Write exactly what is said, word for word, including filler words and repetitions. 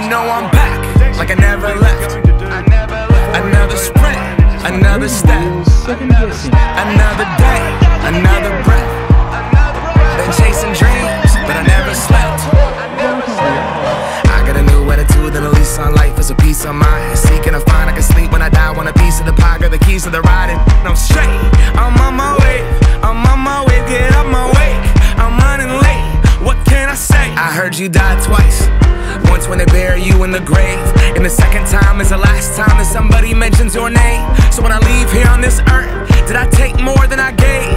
know I'm back, like I never left. Another sprint, another step, another day, another breath. Been chasing dreams, but I never slept. I got a new attitude and a lease on life is a peace of mind. Seeking to find I can sleep when I die. Want a piece of the pie, got the keys to the ride, and I'm straight. I'm on my way, I'm on my way, get up my way. I'm running late, what can I say? I heard you died twice. Once when they bury you in the grave, and the second time is the last time that somebody mentions your name. So when I leave here on this earth, did I take more than I gave?